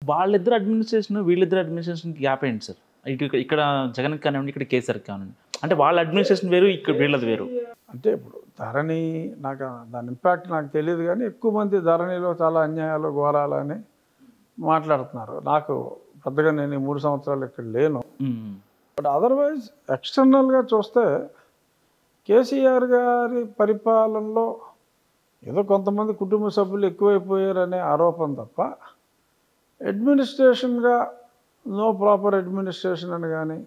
వాళ్ళిద్దరు అడ్మినిస్ట్రేషన్ వీళ్ళిద్దరు అడ్మినిస్ట్రేషన్కి గ్యాప్ ఏంటి సార్? ఇక్కడ జగన్కి కానివ్వండి, ఇక్కడ కేసీఆర్కి కానివ్వండి, అంటే వాళ్ళ అడ్మినిస్ట్రేషన్ వేరు, ఇక్కడ వీళ్ళది వేరు. అంటే ఇప్పుడు ధరణి నాకు దాని ఇంపాక్ట్ నాకు తెలియదు, కానీ ఎక్కువ మంది ధరణిలో చాలా అన్యాయాలు ఘోరాలు అని మాట్లాడుతున్నారు. నాకు పెద్దగా నేను ఈ 3 సంవత్సరాలు ఇక్కడ లేను. బట్ అదర్వైజ్ ఎక్స్టర్నల్గా చూస్తే కేసీఆర్ గారి పరిపాలనలో ఏదో కొంతమంది కుటుంబ సభ్యులు ఎక్కువైపోయారనే ఆరోపణ తప్ప అడ్మినిస్ట్రేషన్గా నో ప్రాపర్ అడ్మినిస్ట్రేషన్ అని కానీ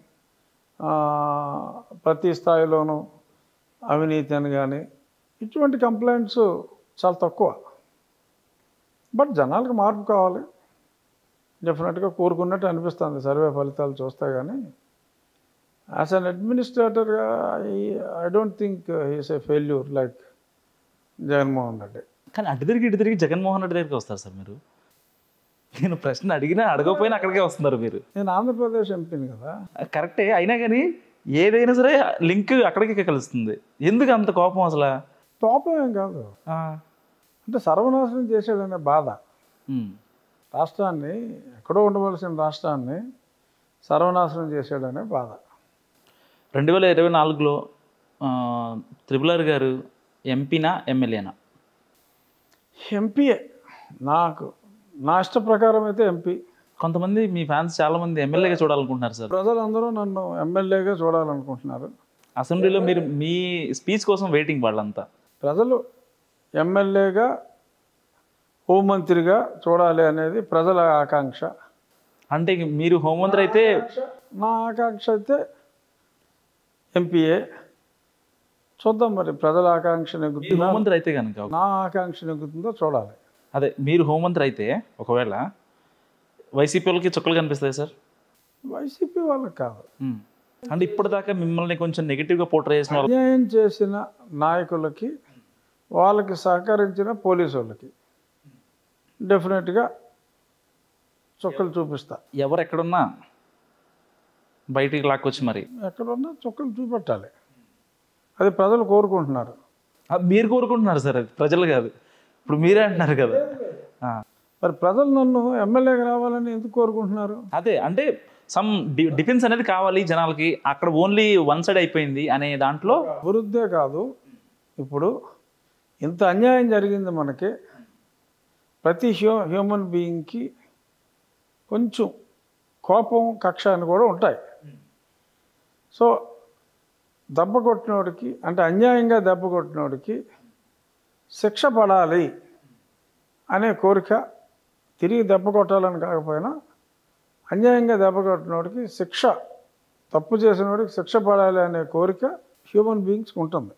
ప్రతి స్థాయిలోనూ అవినీతి అని కానీ ఇటువంటి కంప్లైంట్స్ చాలా తక్కువ. బట్ జనాలకు మార్పు కావాలి, డెఫినెట్గా కోరుకున్నట్టు అనిపిస్తుంది సర్వే ఫలితాలు చూస్తే. కానీ యాజ్ అన్ అడ్మినిస్ట్రేటర్గా I don't think he's a failure like Jaganmohan Reddy. కానీ అటు తిరిగి జగన్మోహన్ రెడ్డి దగ్గరికి వస్తారు సార్ మీరు. నేను ప్రశ్న అడిగినా అడగకపోయినా అక్కడికే వస్తున్నారు మీరు. నేను ఆంధ్రప్రదేశ్ ఎంపీని కదా. కరెక్టే, అయినా కానీ ఏదైనా సరే లింక్ అక్కడికే కలుస్తుంది. ఎందుకు అంత కోపం అసలు? కోపం ఏం కాదు, అంటే సర్వనాశనం చేసాడనే బాధ. రాష్ట్రాన్ని, ఎక్కడో ఉండవలసిన రాష్ట్రాన్ని సర్వనాశనం చేసాడనే బాధ. 2024లో త్రిపుల్ గారు ఎంపీనా ఎమ్మెల్యేనా? ఎంపీఏ. నాకు నా ఇష్ట ప్రకారం అయితే ఎంపీ. కొంతమంది మీ ఫ్యాన్స్ చాలామంది ఎమ్మెల్యేగా చూడాలనుకుంటున్నారు సార్. ప్రజలందరూ నన్ను ఎమ్మెల్యేగా చూడాలనుకుంటున్నారు. అసెంబ్లీలో మీరు మీ స్పీచ్ కోసం వెయిటింగ్ వాళ్ళంతా. ప్రజలు ఎమ్మెల్యేగా, హోంమంత్రిగా చూడాలి అనేది ప్రజల ఆకాంక్ష. అంటే మీరు హోంమంత్రి అయితే, నా ఆకాంక్ష అయితే ఎంపీఏ. చూద్దాం మరి ప్రజల ఆకాంక్ష నెగ్గుతుందో, హోంమంత్రి అయితే కనుక నా ఆకాంక్ష నెగ్గుతుందో చూడాలి. అదే మీరు హోంమంత్రి అయితే ఒకవేళ వైసీపీ వాళ్ళకి చుక్కలు కనిపిస్తాయి సార్? వైసీపీ వాళ్ళకి కాదు, అంటే ఇప్పటిదాకా మిమ్మల్ని కొంచెం నెగిటివ్గా పోర్ట్రే చేసిన వాళ్ళు, అన్యాయం చేసిన నాయకులకి, వాళ్ళకి సహకరించిన పోలీసు వాళ్ళకి డెఫినెట్గా చుక్కలు చూపిస్తా. ఎవరు ఎక్కడున్నా బయటికి లాక్కొచ్చి మరి ఎక్కడున్నా చుక్కలు చూపెట్టాలి. అది ప్రజలు కోరుకుంటున్నారు. మీరు కోరుకుంటున్నారు సార్, అది ప్రజలు కాదు. ఇప్పుడు మీరే అంటున్నారు కదా. మరి ప్రజలు నన్ను ఎమ్మెల్యేగా రావాలని ఎందుకు కోరుకుంటున్నారు? అదే అంటే సమ్ డిఫెన్స్ అనేది కావాలి జనాలకి. అక్కడ ఓన్లీ వన్ సైడ్ అయిపోయింది అనే దాంట్లో అభివృద్ధే కాదు. ఇప్పుడు ఇంత అన్యాయం జరిగింది మనకి. ప్రతి హ్యూమన్ బీయింగ్కి కొంచెం కోపం, కక్ష అని కూడా ఉంటాయి. సో దెబ్బ కొట్టినోడికి, అంటే అన్యాయంగా దెబ్బ కొట్టినోడికి శిక్ష పడాలి అనే కోరిక, తిరిగి దెబ్బ కొట్టాలని కాకపోయినా అన్యాయంగా దెబ్బ కొట్టినోడికి శిక్ష, తప్పు చేసినోడికి శిక్ష పడాలి అనే కోరిక హ్యూమన్ బీయింగ్స్కి ఉంటుంది.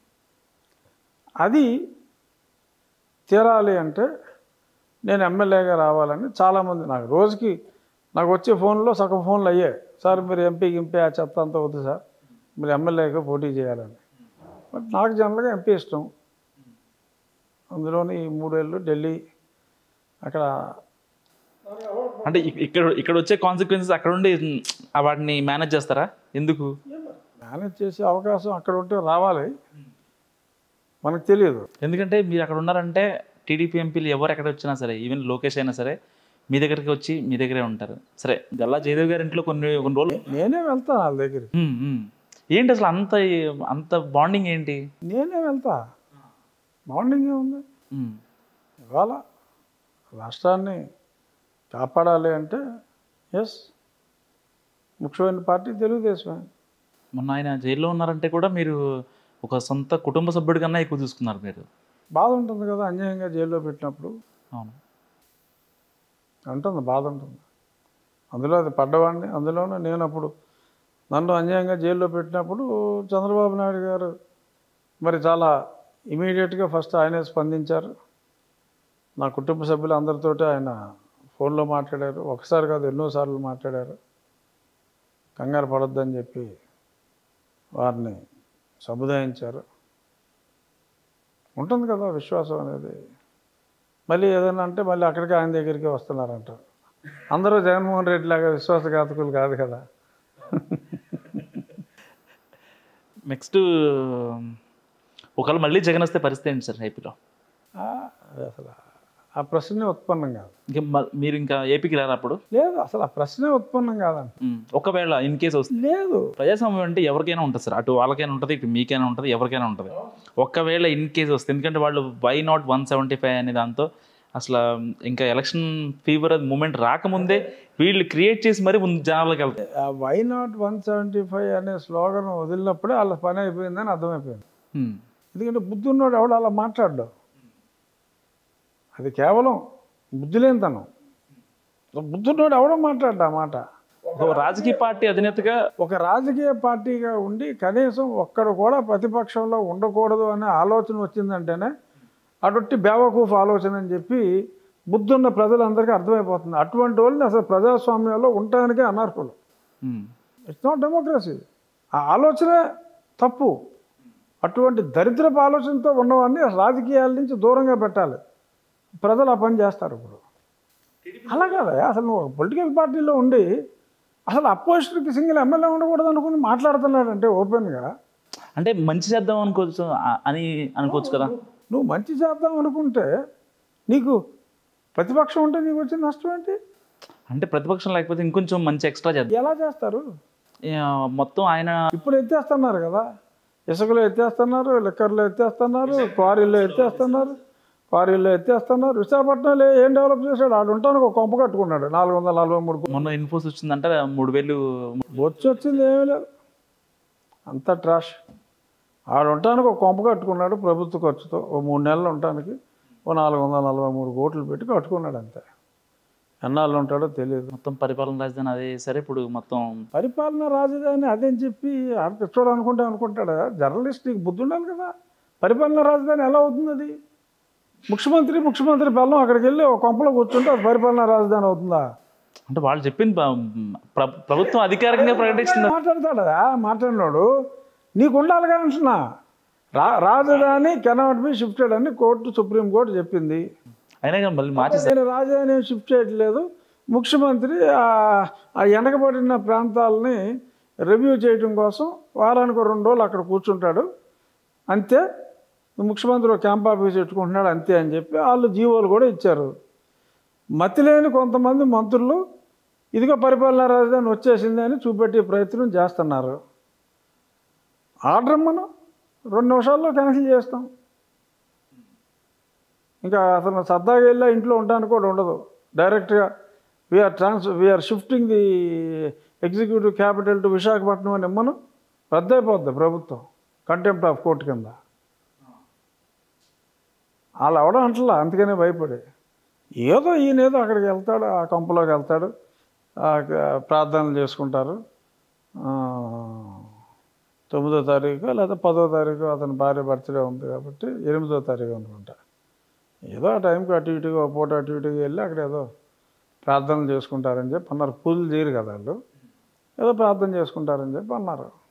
అది తీరాలి అంటే నేను ఎమ్మెల్యేగా రావాలని చాలామంది, నాకు రోజుకి నాకు వచ్చే ఫోన్లో సగం ఫోన్లు అయ్యాయి. సార్ మీరు ఎంపీకి ఆ చెత్త అంతా వద్దు సార్, మీరు ఎమ్మెల్యేగా పోటీ చేయాలని. బట్ నాకు జనరల్గా ఎంపీ ఇష్టం. అందులోని 3 ఏళ్ళు ఢిల్లీ, అక్కడ అంటే ఇక్కడ వచ్చే కాన్సిక్వెన్సెస్ అక్కడ ఉండి వాటిని మేనేజ్ చేస్తారా? ఎందుకు మేనేజ్ చేసే అవకాశం అక్కడ ఉంటే రావాలి, మనకు తెలియదు. ఎందుకంటే మీరు అక్కడ ఉన్నారంటే టీడీపీ ఎంపీలు ఎవరు ఎక్కడ వచ్చినా సరే, ఈవెన్ లోకేష్ అయినా సరే మీ దగ్గరికి వచ్చి మీ దగ్గరే ఉంటారు. సరే, గల్లా జయదేవ్ గారి ఇంట్లో కొన్ని రోజులు నేనే వెళ్తాను వాళ్ళ దగ్గరికి. ఏంటి అసలు అంత బాండింగ్ ఏంటి? నేనే వెళ్తా, బాండింగ్ ఏముంది? ఇవాళ రాష్ట్రాన్ని కాపాడాలి అంటే ఎస్, ముఖ్యమైన పార్టీ తెలుగుదేశమే. మొన్న ఆయన జైల్లో ఉన్నారంటే కూడా మీరు ఒక సొంత కుటుంబ సభ్యుడి కన్నా ఎక్కువ చూసుకున్నారు మీరు. బాధ ఉంటుంది కదా అన్యాయంగా జైల్లో పెట్టినప్పుడు. అవును, ఉంటుంది, బాధ ఉంటుంది. అందులో అది పడ్డవాడిని. అందులోనూ నేను అప్పుడు నన్ను అన్యాయంగా జైల్లో పెట్టినప్పుడు చంద్రబాబు నాయుడు గారు మరి చాలా ఇమీడియట్గా ఫస్ట్ ఆయనే స్పందించారు. నా కుటుంబ సభ్యులు అందరితోటి ఆయన ఫోన్లో మాట్లాడారు. ఒకసారి కాదు, ఎన్నోసార్లు మాట్లాడారు. కంగారు పడొద్దని చెప్పి వారిని సముదాయించారు. ఉంటుంది కదా విశ్వాసం అనేది. మళ్ళీ ఏదైనా అంటే మళ్ళీ అక్కడికి ఆయన దగ్గరికి వస్తున్నారంటారు. అందరూ జగన్మోహన్ రెడ్డి లాగా విశ్వాసఘాతకులు కాదు కదా. నెక్స్ట్ ఒకవేళ మళ్ళీ జగన్ వస్తే పరిస్థితి ఏంటి సార్ ఏపీలో? అసలు ఆ ప్రశ్నే ఉత్పన్నం కాదు. ఇంకా మీరు ఇంకా ఏపీకి రారు అప్పుడు? లేదు, అసలు ఆ ప్రశ్నే ఉత్పన్నం కాదంట. ఒకవేళ ఇన్ కేసు వస్తే లేదు. ప్రజాస్వామ్యం అంటే ఎవరికైనా ఉంటుంది సార్, అటు వాళ్ళకైనా ఉంటుంది, ఇటు మీకైనా ఉంటుంది, ఎవరికైనా ఉంటుంది. ఒకవేళ ఇన్ కేసు వస్తే, ఎందుకంటే వాళ్ళు వై నాట్ 175 అనే దాంతో అసలు ఇంకా ఎలక్షన్ ఫీవర్ మూమెంట్ రాకముందే వీళ్ళు క్రియేట్ చేసి మరి ముందు జనాలకు వెళ్తాయి. వై నాట్ 175 అనే స్లోగన్ వదిలినప్పుడే వాళ్ళ పని అయిపోయిందని అర్థమైపోయింది. ఎందుకంటే బుద్ధి ఉన్నాడు ఎవడు అలా మాట్లాడ్డావు, అది కేవలం బుద్ధి లేనితనం. బుద్ధి ఉన్నాడు ఎవడో మాట్లాడ్డా మాట. రాజకీయ పార్టీ అధినేతగా, ఒక రాజకీయ పార్టీగా ఉండి కనీసం ఒక్కడు కూడా ప్రతిపక్షంలో ఉండకూడదు అనే ఆలోచన వచ్చిందంటేనే అటువంటి బేవకూఫ్ ఆలోచన అని చెప్పి బుద్ధున్న ప్రజలందరికీ అర్థమైపోతుంది. అటువంటి వాళ్ళని అసలు ప్రజాస్వామ్యంలో ఉండటానికే అనర్హులు. It's not democracy. ఆ ఆలోచనే తప్పు. అటువంటి దరిద్రపు ఆలోచనతో ఉన్నవాడిని రాజకీయాల నుంచి దూరంగా పెట్టాలి. ప్రజలు ఆ పని చేస్తారు. ఇప్పుడు అలా కాదా, అసలు నువ్వు పొలిటికల్ పార్టీలో ఉండి అసలు అపోజిషన్కి సింగిల్ ఎమ్మెల్యే ఉండకూడదు అనుకుని మాట్లాడుతున్నాడంటే ఓపెన్గా, అంటే మంచి చేద్దాం అనుకోవచ్చు అని అనుకోవచ్చు కదా. నువ్వు మంచి చేద్దాం అనుకుంటే నీకు ప్రతిపక్షం ఉంటే నీకు వచ్చిన నష్టం ఏంటి? అంటే ప్రతిపక్షం లేకపోతే ఇంకొంచెం మంచి ఎక్స్ట్రా చేద్దాం. ఎలా చేస్తారు? మొత్తం ఆయన ఇప్పుడు ఎత్తేస్తున్నారు కదా, ఇసుకలో ఎత్తేస్తున్నారు, లిక్కర్లో ఎత్తేస్తున్నారు, క్వారీల్లో ఎత్తేస్తున్నారు. విశాఖపట్నంలో ఏం డెవలప్ చేశాడు? ఆడు ఉంటానికి ఒక కొంప కట్టుకున్నాడు 443. మొన్న ఇన్ఫోస్ వచ్చిందంటే 3000 బొచ్చు వచ్చింది, ఏమీ లేదు, అంత ట్రాష్. ఆడు ఉండటానికి ఒక కొంప కట్టుకున్నాడు ప్రభుత్వ ఖర్చుతో. ఓ 3 నెలలు ఉండటానికి ఓ 443 కోట్లు పెట్టి కట్టుకున్నాడు అంతే. ఎన్నాళ్ళు ఉంటాడో తెలియదు. మొత్తం పరిపాలన రాజధాని అదే. సరే, ఇప్పుడు మొత్తం పరిపాలన రాజధాని అదేని చెప్పి ఆడ అనుకుంటాడా జర్నలిస్ట్? నీకు బుద్ధి ఉండాలి కదా. పరిపాలన రాజధాని ఎలా అవుతుంది? అది ముఖ్యమంత్రి బెల్లం అక్కడికి వెళ్ళి ఒక కొంపలో కూర్చుంటే అది పరిపాలన రాజధాని అవుతుందా? అంటే వాళ్ళు చెప్పింది ప్రభుత్వం అధికారికంగా ప్రకటిస్తుంది. మాట్లాడతాడా? మాట్లాడినాడు నీకు ఉండాలిగా అంటున్నా. రాజధాని కెనాట్ బి షిఫ్టెడ్ అని సుప్రీంకోర్టు చెప్పింది. అయినా కానీ మళ్ళీ మార్చేసి రాజధాని షిఫ్ట్ చేయట్లేదు. ముఖ్యమంత్రి ఆ వెనకబడిన ప్రాంతాలని రివ్యూ చేయడం కోసం వారానికి 2 రోజులు అక్కడ కూర్చుంటాడు అంతే. ముఖ్యమంత్రి ఒక క్యాంప్ ఆఫీస్ పెట్టుకుంటున్నాడు అంతే అని చెప్పి వాళ్ళు జీవోలు కూడా ఇచ్చారు. మతిలేని కొంతమంది మంత్రులు ఇదిగో పరిపాలనా రాజధాని వచ్చేసింది అని చూపెట్టే ప్రయత్నం చేస్తున్నారు. ఆర్డర్ మనం 2 నిమిషాల్లో క్యాన్సిల్ చేస్తాం. ఇంకా అతను సరదాగా వెళ్ళా ఇంట్లో ఉండడానికి కూడా ఉండదు. డైరెక్ట్గా we're shifting the executive capital to Visakhapatnam అని ఇమ్మను, రద్దయిపోద్ది ప్రభుత్వం కంటెంప్ట్ ఆఫ్ కోర్టు కింద. వాళ్ళు అవడం అంటలా, అందుకనే భయపడి ఈయనేదో అక్కడికి వెళ్తాడు, ఆ కొంపలోకి వెళ్తాడు, ప్రార్థనలు చేసుకుంటారు. 9వ తారీఖు లేదా 10వ తారీఖు అతని భార్య బర్త్డే ఉంది కాబట్టి 8వ తారీఖు అనుకుంటా. ఏదో ఆ టైంకి అటు ఇటుగా పూట అటు ఇటుగా వెళ్ళి అక్కడ ఏదో ప్రార్థనలు చేసుకుంటారని చెప్పి అన్నారు. పూజలు చేయరు కదా వాళ్ళు, ఏదో ప్రార్థన చేసుకుంటారని చెప్పి అన్నారు.